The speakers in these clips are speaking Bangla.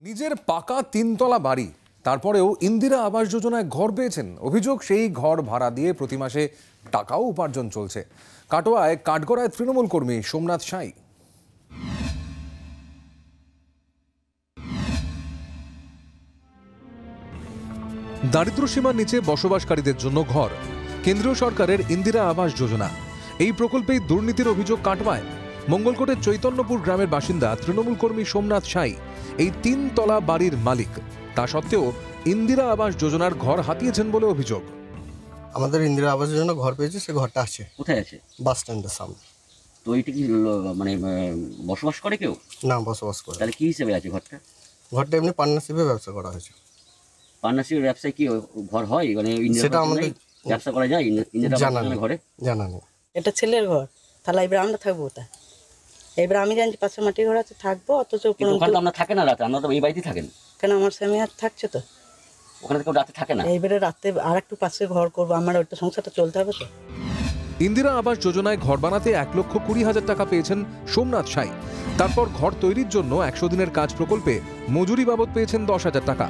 নিজের পাকা তিনতলা বাড়ি তারপরেও ইন্দিরা আবাস যোজনায় ঘর পেয়েছেন। অভিযোগ সেই ঘর ভাড়া দিয়ে প্রতি মাসে টাকাও উপার্জন চলছে। কাটোয়ায় কাঠগড়ায় তৃণমূল কর্মী সোমনাথ সাঁই। দারিদ্র্য সীমার নিচে বসবাসকারীদের জন্য ঘর, কেন্দ্রীয় সরকারের ইন্দিরা আবাস যোজনা। এই প্রকল্পেই দুর্নীতির অভিযোগ কাটোয়ায়। মঙ্গলকোটের চৈতন্যপুর গ্রামের বাসিন্দা তৃণমূল কর্মী সোমনাথ সাঁই এই তিনতলা বাড়ির মালিক। তা সত্ত্বেও ইন্দিরা আবাস যোজনার ঘর হাতিয়েছেন বলে অভিযোগ। আমাদের ইন্দিরা আবাস যোজনা ঘর পেয়েছে, সে ঘরটা আছে। কোথায় আছে? বাস স্ট্যান্ডের সামনে। তো এটা কি মানে বসবাস করে কেউ? না, বসবাস করে। তাহলে কি হিসেবে আছে ঘরটা? ঘরটা এমনি পার্টনারশিপে ব্যবসা করা হয়েছে। পার্টনারশিপের ব্যবসায় কি ঘর হয়? মানে সেটা আমাদের ব্যবসা করা যায় জানা নেই, ঘরে জানা নেই। এটা ছেলের ঘর, তাহলে এবার আমরা থাকবো কোথায়? এবার আমি জানি পাশে মাটি ঘর আছে, থাকবো। অথচ ওখানে আমরা থাকে না রাতে, আমরা তো এই বাড়িতেই থাকেন। কেন আমার স্বামী আর থাকছে তো ওখানে কেউ রাতে থাকে না। এইবারে রাতে আর একটু পাশে ঘর করবো, আমার ওইটা সংসারটা চলতে হবে তো। ইন্দিরা আবাস যোজনায় ঘর বানাতে 1,20,000 টাকা পেয়েছেন সোমনাথ সাঁই। তারপর ঘর তৈরির জন্য 100 দিনের কাজ প্রকল্পে মজুরি বাবদ পেয়েছেন 10,000 টাকা।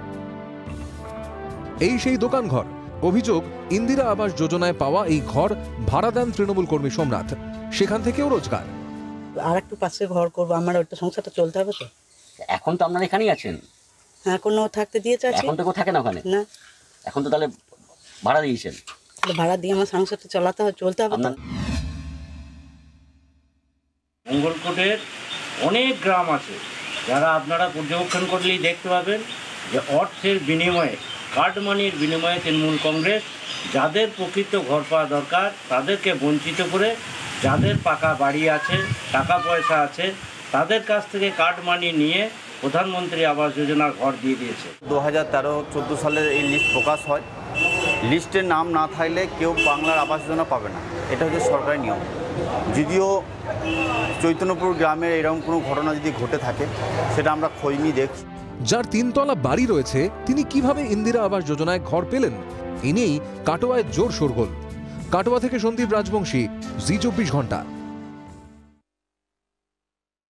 এই সেই দোকান ঘর। অভিযোগ, ইন্দিরা আবাস যোজনায় পাওয়া এই ঘর ভাড়া দেন তৃণমূল কর্মী সোমনাথ। সেখান থেকেও রোজগার। আর একটু পাশে ঘর করবো, আমার ওইটা সংসারটা চলতে হবে তো। এখন তো আপনারা এখানেই আছেন। হ্যাঁ, কোনো থাকতে দিয়েছে আছে? এখন তো কেউ থাকে না ওখানে। না, এখন তো তাহলে ভাড়া দিয়েছেন। তাহলে ভাড়া দিয়ে আমার সংসারটা চালাতে হবে, চলতে হবে তো। মঙ্গলকোটের অনেক গ্রাম আছে যারা আপনারা পর্যবেক্ষণ করলেই দেখতে পাবেন যে অর্থের বিনিময়ে, কার্ড মানির বিনিময়ে তৃণমূল কংগ্রেস যাদের প্রকৃত ঘর পাওয়া দরকার তাদেরকে বঞ্চিত করে, যাদের পাকা বাড়ি আছে, টাকা পয়সা আছে, তাদের কাছ থেকে কার্ড মানি নিয়ে প্রধানমন্ত্রী আবাস যোজনার ঘর দিয়ে দিয়েছে। 2013-14 সালের এই লিস্ট প্রকাশ হয়। লিস্টের নাম না থাকলে কেউ বাংলার আবাস যোজনা পাবে না, এটা হচ্ছে সরকারি নিয়ম। যদিও চৈতন্যপুর গ্রামের এরকম কোনো ঘটনা যদি ঘটে থাকে সেটা আমরা খোঁজ নিয়ে দেখছি। যার তিনতলা বাড়ি রয়েছে তিনি কিভাবে ইন্দিরা আবাস যোজনায় ঘর পেলেন, এই নিয়েই কাটোয়ায় জোর শোরগোল। কাটোয়া থেকে সন্দীপ রাজবংশী, জি 24 ঘন্টা।